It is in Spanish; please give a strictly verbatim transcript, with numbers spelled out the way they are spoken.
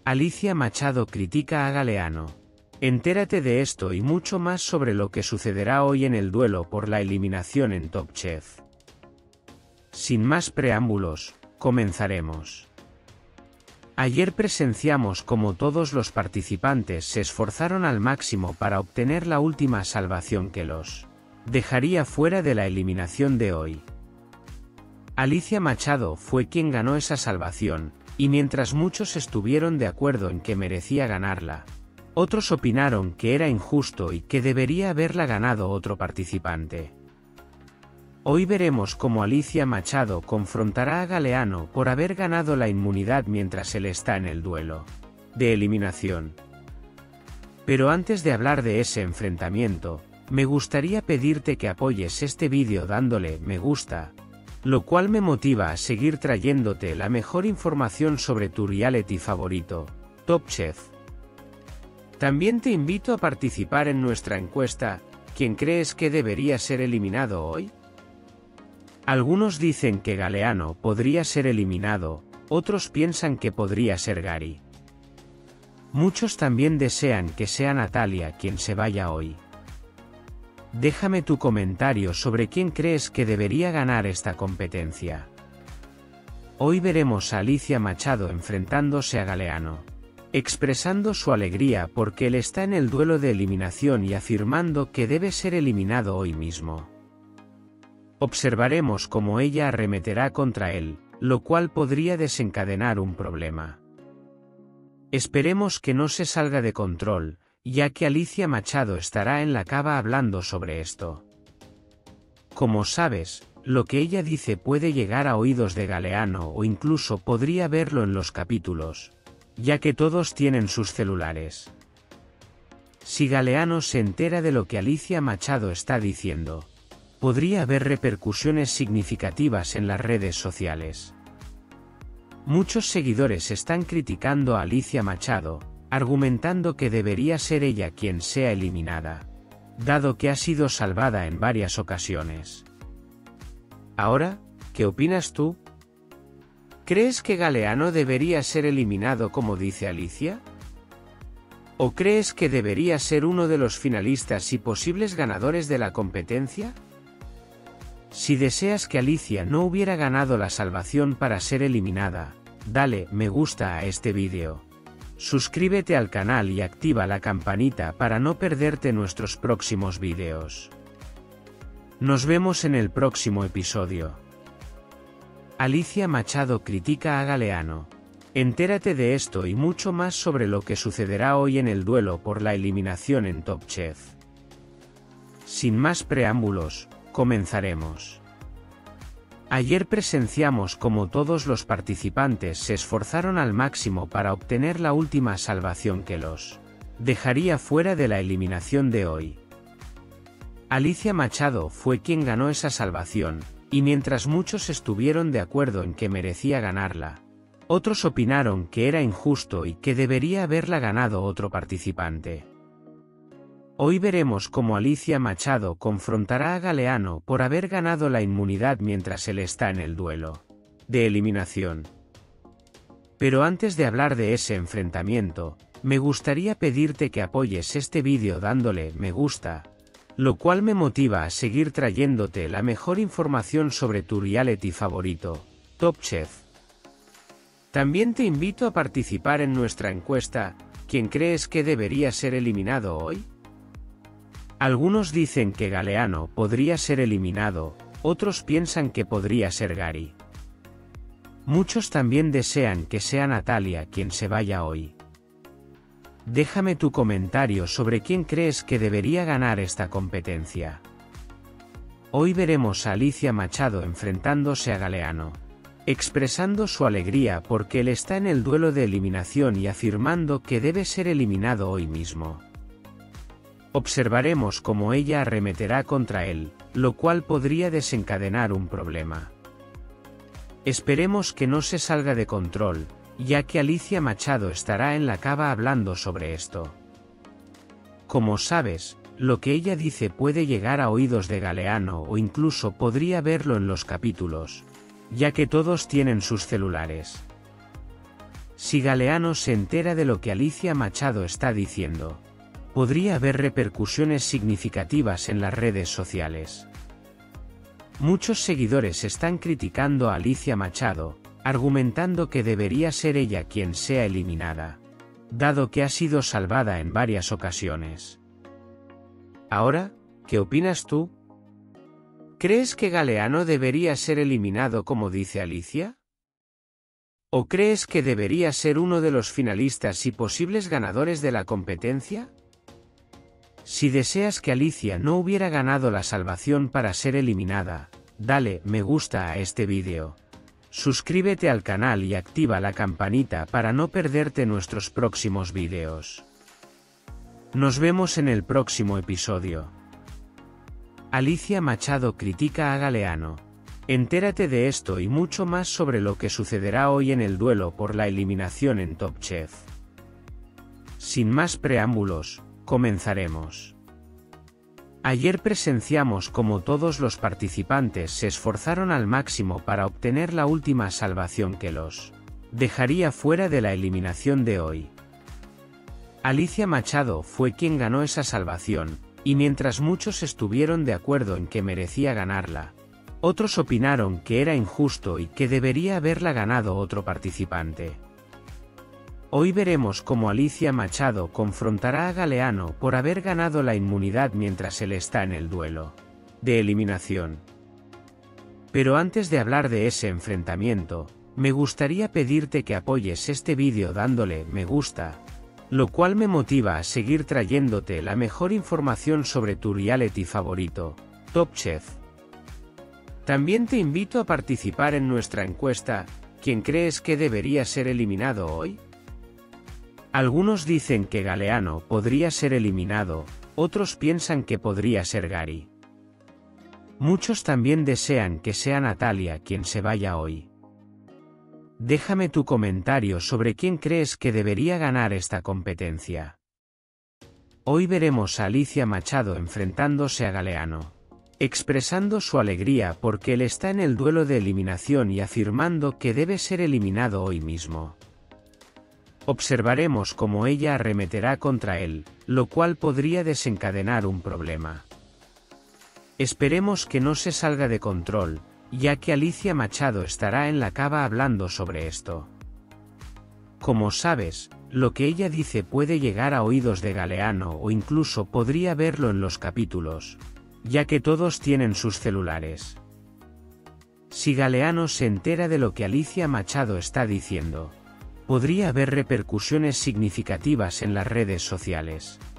Alicia Machado critica a Galeano. Entérate de esto y mucho más sobre lo que sucederá hoy en el duelo por la eliminación en Top Chef. Sin más preámbulos, comenzaremos. Ayer presenciamos cómo todos los participantes se esforzaron al máximo para obtener la última salvación que los dejaría fuera de la eliminación de hoy. Alicia Machado fue quien ganó esa salvación, y mientras muchos estuvieron de acuerdo en que merecía ganarla, otros opinaron que era injusto y que debería haberla ganado otro participante. Hoy veremos cómo Alicia Machado confrontará a Galeano por haber ganado la inmunidad mientras él está en el duelo de eliminación. Pero antes de hablar de ese enfrentamiento, me gustaría pedirte que apoyes este vídeo dándole me gusta, lo cual me motiva a seguir trayéndote la mejor información sobre tu reality favorito, Top Chef. También te invito a participar en nuestra encuesta, ¿quién crees que debería ser eliminado hoy? Algunos dicen que Galeano podría ser eliminado, otros piensan que podría ser Gary. Muchos también desean que sea Natalia quien se vaya hoy. Déjame tu comentario sobre quién crees que debería ganar esta competencia. Hoy veremos a Alicia Machado enfrentándose a Galeano, expresando su alegría porque él está en el duelo de eliminación y afirmando que debe ser eliminado hoy mismo. Observaremos cómo ella arremeterá contra él, lo cual podría desencadenar un problema. Esperemos que no se salga de control, ya que Alicia Machado estará en la cava hablando sobre esto. Como sabes, lo que ella dice puede llegar a oídos de Galeano o incluso podría verlo en los capítulos, ya que todos tienen sus celulares. Si Galeano se entera de lo que Alicia Machado está diciendo, podría haber repercusiones significativas en las redes sociales. Muchos seguidores están criticando a Alicia Machado, argumentando que debería ser ella quien sea eliminada, dado que ha sido salvada en varias ocasiones. Ahora, ¿qué opinas tú? ¿Crees que Galeano debería ser eliminado como dice Alicia? ¿O crees que debería ser uno de los finalistas y posibles ganadores de la competencia? Si deseas que Alicia no hubiera ganado la salvación para ser eliminada, dale me gusta a este vídeo. Suscríbete al canal y activa la campanita para no perderte nuestros próximos vídeos. Nos vemos en el próximo episodio. Alicia Machado critica a Galeano. Entérate de esto y mucho más sobre lo que sucederá hoy en el duelo por la eliminación en Top Chef. Sin más preámbulos, comenzaremos. Ayer presenciamos cómo todos los participantes se esforzaron al máximo para obtener la última salvación que los dejaría fuera de la eliminación de hoy. Alicia Machado fue quien ganó esa salvación, y mientras muchos estuvieron de acuerdo en que merecía ganarla, otros opinaron que era injusto y que debería haberla ganado otro participante. Hoy veremos cómo Alicia Machado confrontará a Galeano por haber ganado la inmunidad mientras él está en el duelo de eliminación. Pero antes de hablar de ese enfrentamiento, me gustaría pedirte que apoyes este vídeo dándole me gusta, lo cual me motiva a seguir trayéndote la mejor información sobre tu reality favorito, Top Chef. También te invito a participar en nuestra encuesta, ¿quién crees que debería ser eliminado hoy? Algunos dicen que Galeano podría ser eliminado, otros piensan que podría ser Gary. Muchos también desean que sea Natalia quien se vaya hoy. Déjame tu comentario sobre quién crees que debería ganar esta competencia. Hoy veremos a Alicia Machado enfrentándose a Galeano, expresando su alegría porque él está en el duelo de eliminación y afirmando que debe ser eliminado hoy mismo. Observaremos cómo ella arremeterá contra él, lo cual podría desencadenar un problema. Esperemos que no se salga de control, ya que Alicia Machado estará en la cava hablando sobre esto. Como sabes, lo que ella dice puede llegar a oídos de Galeano o incluso podría verlo en los capítulos, ya que todos tienen sus celulares. Si Galeano se entera de lo que Alicia Machado está diciendo, podría haber repercusiones significativas en las redes sociales. Muchos seguidores están criticando a Alicia Machado, argumentando que debería ser ella quien sea eliminada, dado que ha sido salvada en varias ocasiones. Ahora, ¿qué opinas tú? ¿Crees que Galeano debería ser eliminado como dice Alicia? ¿O crees que debería ser uno de los finalistas y posibles ganadores de la competencia? Si deseas que Alicia no hubiera ganado la salvación para ser eliminada, dale me gusta a este vídeo. Suscríbete al canal y activa la campanita para no perderte nuestros próximos vídeos. Nos vemos en el próximo episodio. Alicia Machado critica a Galeano. Entérate de esto y mucho más sobre lo que sucederá hoy en el duelo por la eliminación en Top Chef. Sin más preámbulos, comenzaremos. Ayer presenciamos cómo todos los participantes se esforzaron al máximo para obtener la última salvación que los dejaría fuera de la eliminación de hoy. Alicia Machado fue quien ganó esa salvación, y mientras muchos estuvieron de acuerdo en que merecía ganarla, otros opinaron que era injusto y que debería haberla ganado otro participante. Hoy veremos cómo Alicia Machado confrontará a Galeano por haber ganado la inmunidad mientras él está en el duelo de eliminación. Pero antes de hablar de ese enfrentamiento, me gustaría pedirte que apoyes este vídeo dándole me gusta, lo cual me motiva a seguir trayéndote la mejor información sobre tu reality favorito, Top Chef. También te invito a participar en nuestra encuesta, ¿quién crees que debería ser eliminado hoy? Algunos dicen que Galeano podría ser eliminado, otros piensan que podría ser Gary. Muchos también desean que sea Natalia quien se vaya hoy. Déjame tu comentario sobre quién crees que debería ganar esta competencia. Hoy veremos a Alicia Machado enfrentándose a Galeano, expresando su alegría porque él está en el duelo de eliminación y afirmando que debe ser eliminado hoy mismo. Observaremos cómo ella arremeterá contra él, lo cual podría desencadenar un problema. Esperemos que no se salga de control, ya que Alicia Machado estará en la cava hablando sobre esto. Como sabes, lo que ella dice puede llegar a oídos de Galeano o incluso podría verlo en los capítulos, ya que todos tienen sus celulares. Si Galeano se entera de lo que Alicia Machado está diciendo, podría haber repercusiones significativas en las redes sociales.